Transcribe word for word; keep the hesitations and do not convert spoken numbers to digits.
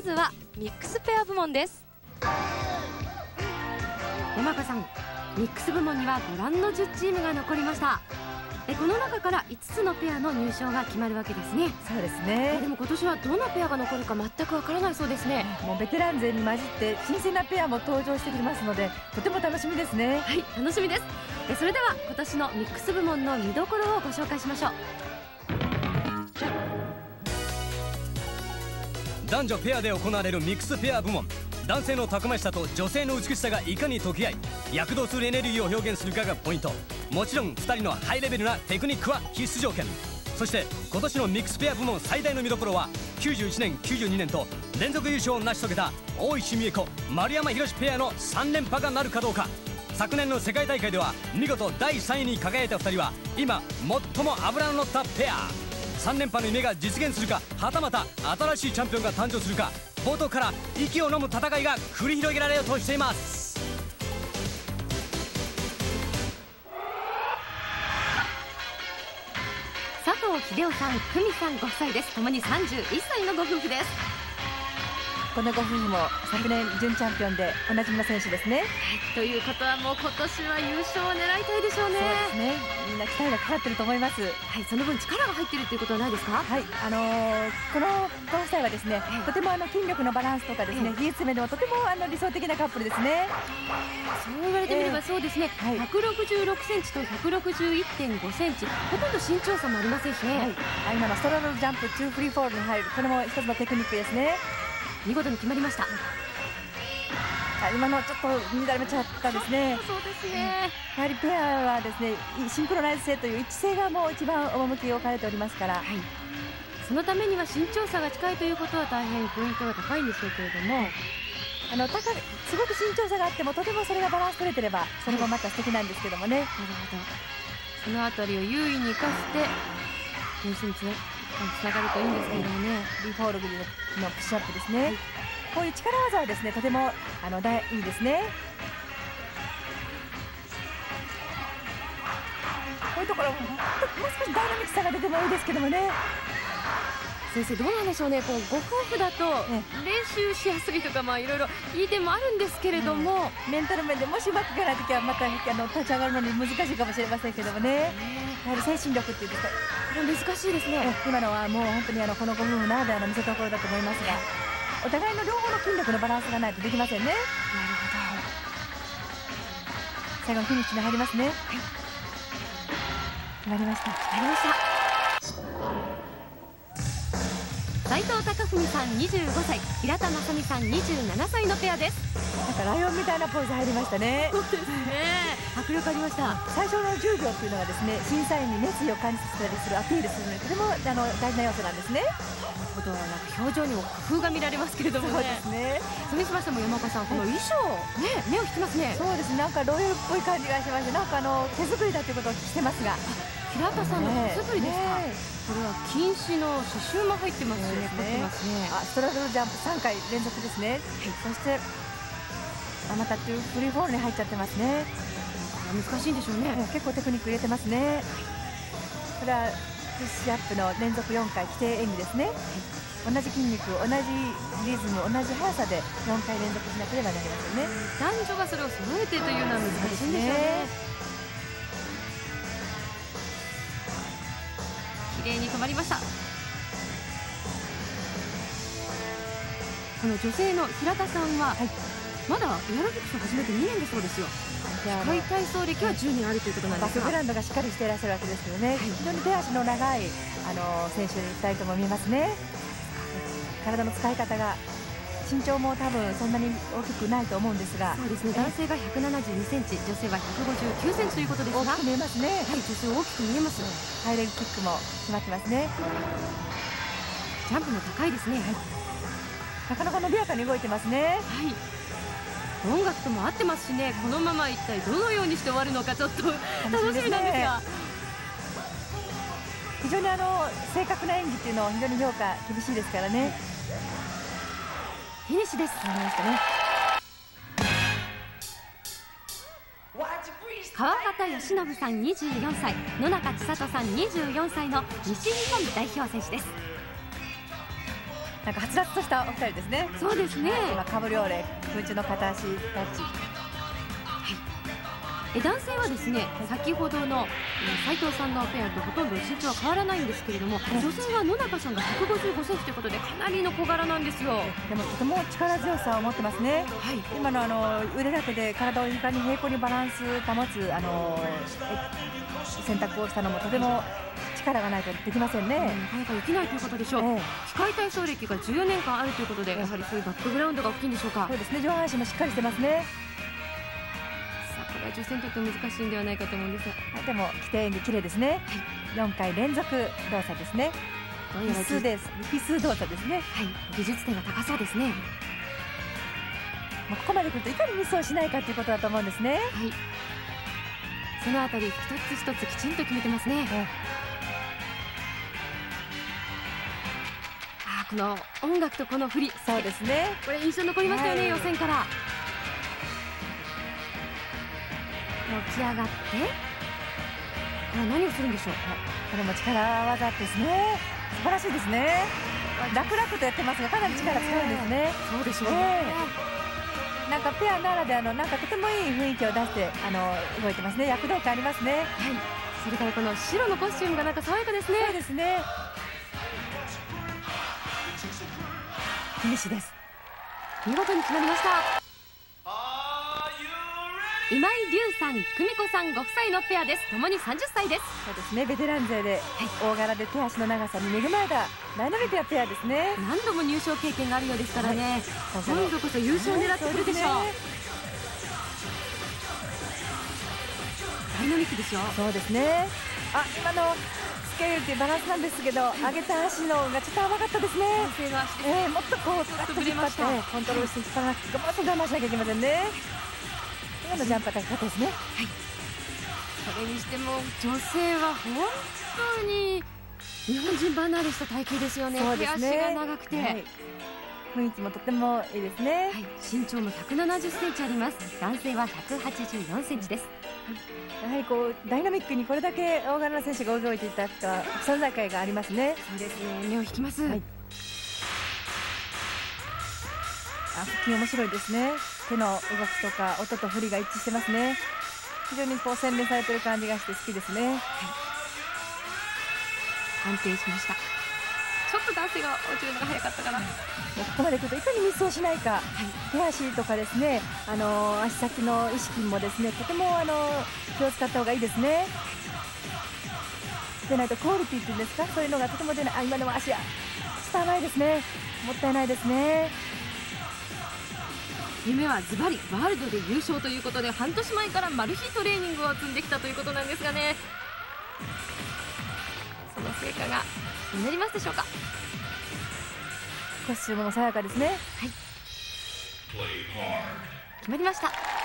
まずはミックスペア部門です。山岡さん、ミックス部門にはご覧のじゅうチームが残りました。えこの中からいつつのペアの入賞が決まるわけですね。 そうですね。 でも今年はどのペアが残るか全くわからないそうですね。 もうベテラン勢に混じって新鮮なペアも登場してきますので、とても楽しみですね。 はい、楽しみです。えそれでは今年のミックス部門の見どころをご紹介しましょう。 男女ペアで行われるミックスペア部門、男性のたくましさと女性の美しさがいかに溶け合い躍動するエネルギーを表現するかがポイント。もちろんふたりのハイレベルなテクニックは必須条件。そして今年のミックスペア部門最大の見どころはきゅうじゅういちねんきゅうじゅうにねんと連続優勝を成し遂げた大石美恵子丸山宏ペアのさん連覇がなるかどうか。昨年の世界大会では見事だいさんいに輝いたふたりは今最も脂の乗ったペア。さん連覇の夢が実現するか、はたまた新しいチャンピオンが誕生するか、冒頭から息を飲む戦いが繰り広げられようとしています。 佐藤秀夫さん、久美さんご夫妻です。ともにさんじゅういっさいのご夫婦です。 このご夫婦も昨年準チャンピオンでおなじみの選手ですね。はい、 ということはもう今年は優勝を狙いたいでしょうね。 そうですね。みんな期待がかかってると思います。はい、 その分力が入ってるっていうことはないですか。 はい、あのー、このご夫妻はですね、とてもあの筋力のバランスとかですね、技術面でもとてもあの理想的なカップルですね。 そう言われてみればそうですね。えーはい、ひゃくろくじゅうろくセンチとひゃくろくじゅういってんごセンチ、ほとんど身長差もありませんしね。はい、 今のストロールジャンプトゥーフリーフォールに入る、これも一つのテクニックですね。 見事に決まりました。 今のちょっと乱れちゃったですね。 そうですね。 やはりペアはですね、シンクロナイズ性という一致性がもう一番趣を変えておりますから、はい、 そのためには身長差が近いということは大変ポイントが高いんでしょうけれども、 あの高すごく身長差があってもとてもそれがバランス取れてればそれもまた素敵なんですけどもね。なるほど。そのあたりを優位に生かして点数につなつながるといいんですけれどもね。 リーフォールグのプッシュアップですね。はい、こういう力技はですね、とてもあのだいいいですね。こういうところももう少しダイナミックさが出てもいいですけどもね。 先生どうなんでしょうね。こうご夫婦だと練習しやすいとか、まあいろいろいい点もあるんですけれども、 うん、メンタル面でもしうまくいかないときはまたあの立ち上がるのに難しいかもしれませんけどもね。やはり精神力っていうんですか、 これ難しいですね。 今のはもう本当にあのこのご夫婦ならではの見せ所だと思いますが、お互いの両方の筋力のバランスがないとできませんね。なるほど。最後のフィニッシュに入りますね。はい、決まりました。 決まりました。斉藤貴文さんにじゅうごさい、平田真美さんにじゅうななさいのペアです。 なんかライオンみたいなポーズ入りましたね。 そうですね。迫力ありました。 最初のじゅうびょうっていうのがですね、審査員に熱意を感じさせたりするアピールするのにとてもあの大事な要素なんですね。 なるほど。なんか表情にも工夫が見られますけれどもね。 そうですね。 それにしましても山岡さん、この衣装ね、目を引きますね。 そうですね。なんかロイヤルっぽい感じがしまして、なんかあの手作りだということをしてますが。 平田さんの手作りですか。これは金糸の刺繍も入ってますね。 あ、ストラドルジャンプさんかい連続ですね。そしてまたフリーフォールに入っちゃってますね。 難しいんでしょうね。 結構テクニック入れてますね。これはプッシュアップの連続よんかい規定演技ですね。同じ筋肉、同じリズム、同じ速さでよんかい連続しなければなりませんね。 男女がそれを揃えてというのは難しいんでしょうね。綺麗に止まりました。この女性の平田さんは、はい、まだエアロビクスを始めてにねんだそうですよ。機械体操歴はじゅうねんあるということなんですが、 バックグラウンドがしっかりしていらっしゃるわけですけどね、はい、非常に手足の長いあの選手ふたりとも見えますね。体の使い方が、身長も多分そんなに大きくないと思うんですが、 そうですね。男性がひゃくななじゅうにセンチ、女性はひゃくごじゅうきゅうセンチということですが、 大きく見えますね。はい、 女性大きく見えます。 ハイレグキックも決まってますね。 ジャンプも高いですね。はい、 なかなか伸びやかに動いてますね。 はい、音楽とも合ってますしね。このまま一体どのようにして終わるのかちょっと楽しみなんですが、 非常にあの正確な演技っていうのは非常に評価厳しいですからね。 フィニッシュです。 なりましたね。 川端由伸さんにじゅうよんさい、野中千里さんにじゅうよんさいの西日本代表選手です。 なんかはつらつとしたお二人ですね。 そうですね。 今カブリオレ空中の片足タッチ。 え男性はですね、先ほどの斉藤さんのペアとほとんど身長は変わらないんですけれども、女性は野中さんがひゃくごじゅうごセンチということでかなりの小柄なんですよ。 でもとても力強さを持ってますね。 はい、 今のあの腕だけで体を床に平行にバランス保つあの選択をしたのもとても力がないとできませんね。 なかなかできないということでしょう。ええ、機械体操歴がじゅうよねんかんあるということで、やはりそういうバックグラウンドが大きいんでしょうか。 そうですね、上半身もしっかりしてますね。 さあこれは女性にとって難しいんではないかと思うんですが、 はい、でも規定演技綺麗ですね。はい、よんかい連続動作ですね。必須です。必須動作ですね。 はい、技術点が高そうですね。 もうここまで来るといかにミスをしないかということだと思うんですね。はい、 そのあたり一つ一つきちんと決めてますね。えあこの音楽とこの振り、 そうですね、 これ印象残りましたよね、はい、予選から起き上がって、これ何をするんでしょう。 これも力技ですね。素晴らしいですね。楽々とやってますがかなり力使うんですね。 そうでしょうね。 えー、なんかペアならではのなんかとてもいい雰囲気を出してあの動いてますね。躍動感ありますね。はい、 それからこの白のコスチュームがなんか爽やかですね。 そうですね。フィニッシュです。 見事に決まりました。今井龍さん、久美子さんご夫妻のペアです。共にさんじゅっさいです。 そうですね、ベテラン勢で、はい、大柄で手足の長さに恵まれたダイナミックなペアですね。 何度も入賞経験があるようですからね、はい、今度こそ優勝を狙ってくるでしょう。ダイナミックでしょ。 そうですね。あ、今のスケールってバランスなんですけど、上げた足のがちょっと甘かったですね。 男性の足です、 えー、もっとこうちょっとぶれました。コントロールして引っ張らなくてもっと我慢しなきゃいけませんね。今のジャンプは高かったですね。はい、 それにしても女性は本当に日本人離れした体型ですよね。 そうですね、 手足が長くて、はい、 雰囲気もとてもいいですね。はい、 身長もひゃくななじゅっセンチあります。男性はひゃくはちじゅうよんセンチです。 やはりこうダイナミックにこれだけ大柄な選手が動いていた存在感がありますね。 そうですね、目を引きます。はい、 あ、腹筋面白いですね。手の動きとか音と振りが一致してますね。非常にこう洗練されてる感じがして好きですね。はい、 安定しました。ちょっと男性が落ちるのが早かったかな。 ここまで来るといかにミスをしないか、はい、手足とかですね、あの足先の意識もですねとてもあの気を使った方がいいですね。でないとクオリティっていうんですか、そういうのがとても出ない。あ、今のは足は伝わないですね。もったいないですね。 夢はズバリワールドで優勝ということで、半年前からマル秘トレーニングを積んできたということなんですがね、その成果がになりますでしょうか。 コスチュームも爽やかですね。はい、 決まりました。